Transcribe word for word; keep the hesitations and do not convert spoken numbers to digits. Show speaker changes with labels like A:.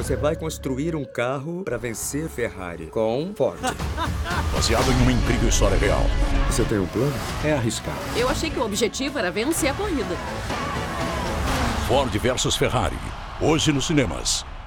A: Você vai construir um carro para vencer Ferrari com Ford.
B: Baseado em uma incrível história real.
A: Você tem um plano?
B: É arriscado.
C: Eu achei que o objetivo era vencer a corrida.
B: Ford versus Ferrari. Hoje nos cinemas.